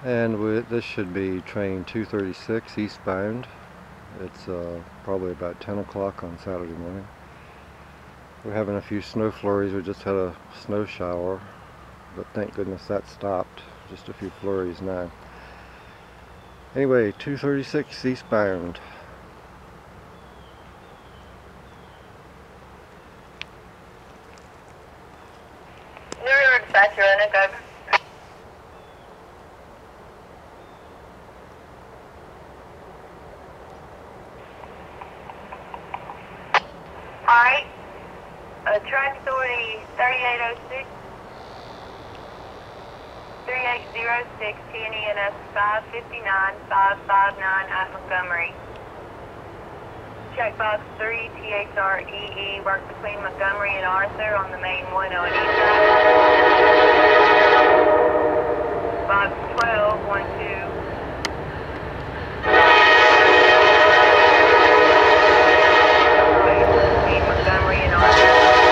And this should be train 236 eastbound. It's probably about 10 o'clock on Saturday morning. We're having a few snow flurries. We just had a snow shower, but thank goodness that stopped. Just a few flurries now. Anyway, 236 eastbound. New York dispatcher, Roanoke, over. Alright, track authority 3806, 3806, TNENS 559559 at Montgomery. Checkbox 3, THREE, work between Montgomery and Arthur on the main 108 track. Box 12, 12. Montgomery and Arthur.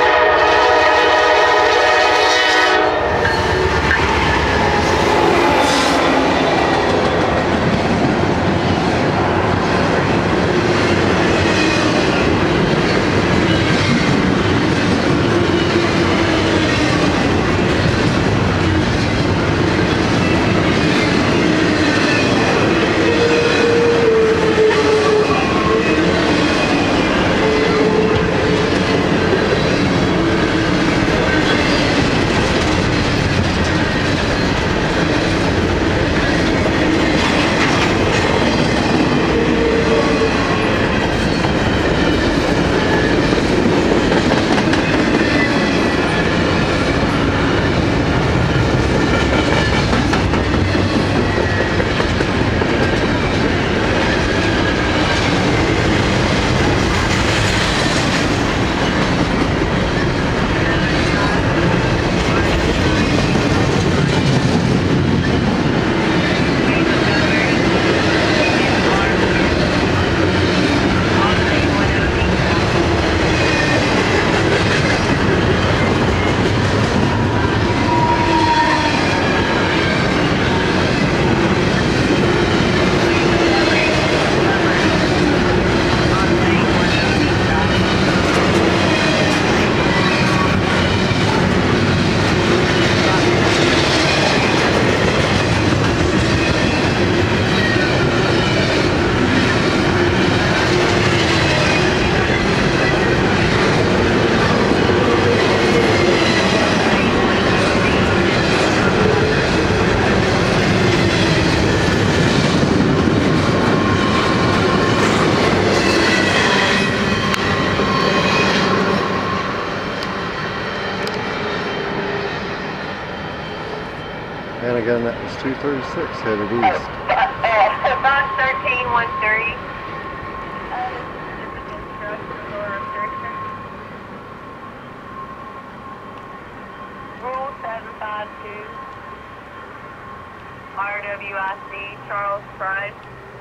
And again, that was 236 headed east. Box 1313. Rule 752. RWIC, Charles Price.